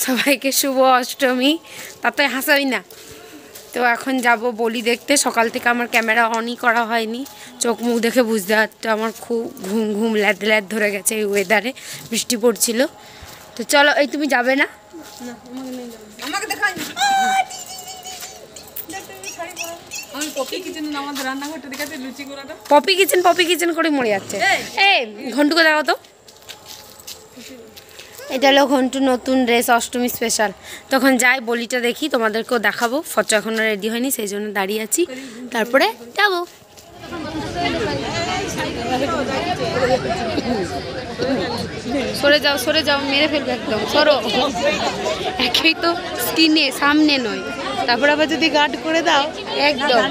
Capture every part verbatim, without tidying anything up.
সবাইকে শুভ অষ্টমী। তাতে হাসাবি না। তো এখন যাব বলি দেখতে। সকাল থেকে আমার ক্যামেরা অনই করা হয়নি, চোখ মুখ দেখে বুঝতে পারতো আমার খুব ঘুম ঘুম ল্যাদ ল্যাদ ধরে গেছে এই ওয়েদারে, বৃষ্টি পড়ছিল। তো চলো। এই তুমি যাবে না? আমাকে দেখাই। আমি পপি কিচেন আমাদের রান্নাঘরটা দেখাতে লুচি গোলাটা। পপি কিচেন পপি কিচেন করে মরে যাচ্ছে। এই ঘন্টুকে দেখাও তো। এটা হলো ঘন্টু নতুন ড্রেস, অষ্টমী স্পেশাল। তখন যাই বলিটা দেখি, তোমাদেরকেও দেখাবো। ফটো এখনো রেডি হয়নি, সেই জন্য দাঁড়িয়ে আছি, তারপরে যাবো। সরে যাও সরে যাও, মেরে ফেলবে একদম, সরো। একেই তো স্কিনে সামনে নয়, তারপর আবার যদি গার্ড করে দাও একদম।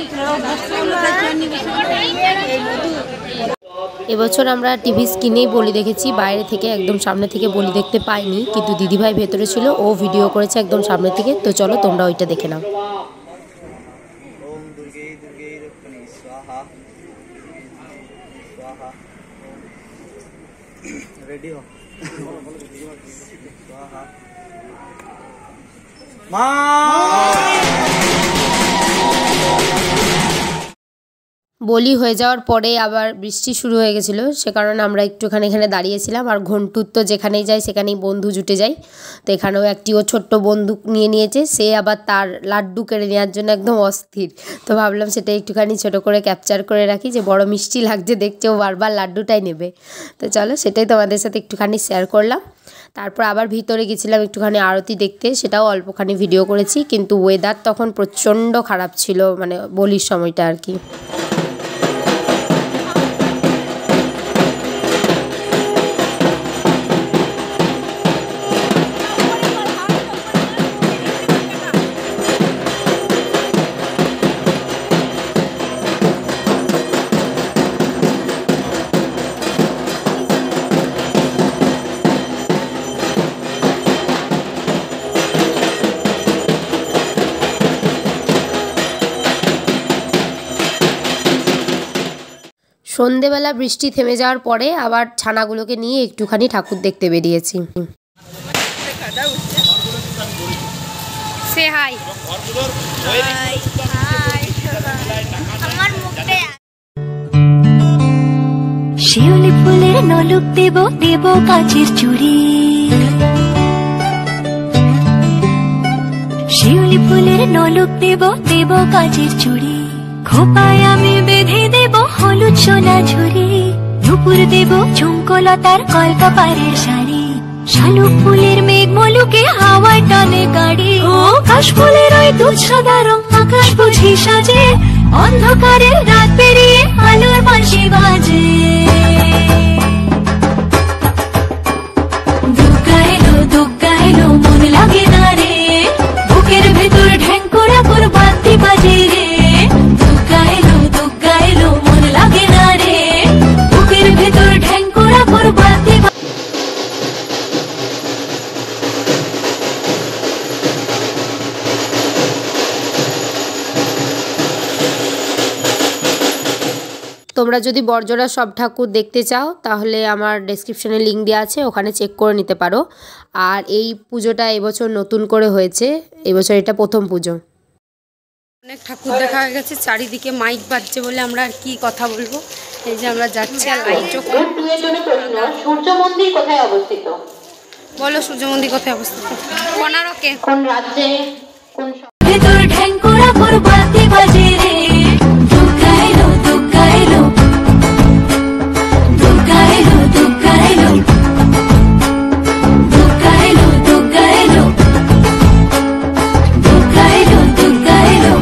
এবছর আমরা টিভি স্ক্রিনেই বলি দেখেছি, বাইরে থেকে একদম সামনে থেকে বলি দেখতে পাইনি, কিন্তু দিদিভাই ভেতরে ছিল, ও ভিডিও করেছে একদম সামনে থেকে। তো চলো তোমরা ওইটা দেখে নাও। रेडी हो माँ বলি হয়ে যাওয়ার পরে আবার বৃষ্টি শুরু হয়ে গেছিলো, সে কারণে আমরা একটুখানি এখানে দাঁড়িয়েছিলাম। আর ঘন্টুর তো যেখানেই যায় সেখানেই বন্ধু জুটে যায়। তো এখানেও একটি ও ছোট্ট বন্দুক নিয়ে নিয়েছে, সে আবার তার লাড্ডু কেড়ে নেওয়ার জন্য একদম অস্থির। তো ভাবলাম সেটা একটুখানি ছোট করে ক্যাপচার করে রাখি, যে বড় মিষ্টি লাগছে দেখছে, ও বারবার লাড্ডুটাই নেবে। তো চলো সেটাই তোমাদের সাথে একটুখানি শেয়ার করলাম। তারপর আবার ভিতরে গেছিলাম একটুখানি আরতি দেখতে, সেটাও অল্পখানি ভিডিও করেছি। কিন্তু ওয়েদার তখন প্রচণ্ড খারাপ ছিল, মানে বলির সময়টা আর কি। সন্ধেবেলা বৃষ্টি থেমে যাওয়ার পরে আবার ছানাগুলোকে নিয়ে একটুখানি ঠাকুর দেখতে বেরিয়েছি। সে হাই। শিউলি ফুলের নলুক দেব দেব কাচের চুড়ি, শিউলি ফুলের নলুক দেব দেব কাচের চুড়ি, খোপায় আমি বেঁধে দেব হলুদ সোনা ঝুড়ি, নুপুর দেব ঝুমকোলতার কলকাপাড়ের শাড়ি, শালুক ফুলের মেঘ মলুকে হাওয়ায় টানে গাড়ি, ও কাশ ফুলের ওই দুধ সাদা রং আকাশ বুঝি সাজে, অন্ধকারের রাত পেরিয়ে আলোর বাঁশি বাজে। দুগ্গা এলো দুগ্গা এলো মন লাগে না রে, বুকের ভেতর ঢ্যাঙ্করা করে বাতি বাজে রে, দুগ্গা এলো দুগ্গা এলো মন লাগে না রে, বুকের ভেতর ঢ্যাঙ্করা করে বাতি। তোমরা যদি বড়জোড়া সব ঠাকুর দেখতে চাও তাহলে আমার ডেসক্রিপশনে লিঙ্ক দেওয়া আছে, ওখানে চেক করে নিতে পারো। আর এই পুজোটা এবছর নতুন করে হয়েছে, এবছর এটা প্রথম পুজো। অনেক ঠাকুর দেখা হয়ে গেছে, চারিদিকে মাইক বাজছে বলে আমরা আর কি কথা বলবো। এই যে আমরা যাচ্ছি, আর লাইটও কম। সূর্য মন্দির কোথায় অবস্থিত? বলো সূর্য মন্দির কোথায় অবস্থিত? কোনারকে কোন রাজ্যে? কোন ভেতর ঢ্যাঙ্করা করে বাতি বাজে রে, দুগ্গা এলো দুগ্গা এলো দুগ্গা এলো দুগ্গা এলো দুগ্গা এলো দুগ্গা এলো দুগ্গা এলো দুগ্গা এলো।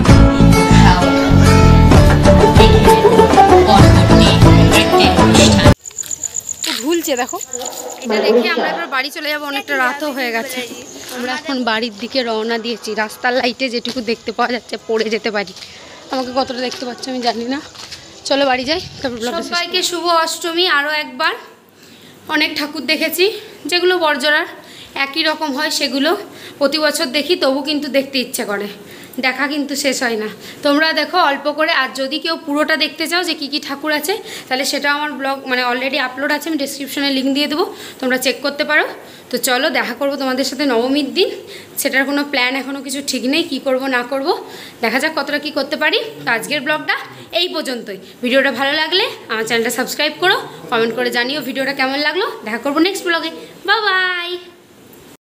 ঝুলছে দেখো। এটা দেখে আমরা এবার বাড়ি চলে যাবো, অনেকটা রাতও হয়ে গেছে। আমরা এখন বাড়ির দিকে রওনা দিয়েছি। রাস্তার লাইটে যেটুকু দেখতে পাওয়া যাচ্ছে পড়ে যেতে পারি, আমাকে কতটা দেখতে পাচ্ছ আমি জানি না। চলো বাড়ি যাই। সবাইকে শুভ অষ্টমী। আরও একবার অনেক ঠাকুর দেখেছি, যেগুলো বড়জোড়ার একই রকম হয় সেগুলো প্রতি বছর দেখি, তবু কিন্তু দেখতে ইচ্ছে করে। দেখা কিন্তু শেষ হয় না। তোমরা দেখো অল্প করে, আর যদি কেউ পুরোটা দেখতে চাও যে কী কী ঠাকুর আছে তাহলে সেটা আমার ব্লগ মানে অলরেডি আপলোড আছে, আমি ডিসক্রিপশনে লিঙ্ক দিয়ে দেবো, তোমরা চেক করতে পারো। তো চলো দেখা করবো তোমাদের সাথে নবমীর দিন, সেটার কোনো প্ল্যান এখনও কিছু ঠিক নেই, কী করব না করব, দেখা যাক কতটা কী করতে পারি। তো আজকের ব্লগটা এই পর্যন্তই। ভিডিওটা ভালো লাগলে আমার চ্যানেলটা সাবস্ক্রাইব করো, কমেন্ট করে জানিও ভিডিওটা কেমন লাগলো। দেখা করবো নেক্সট ব্লগে। Bye by.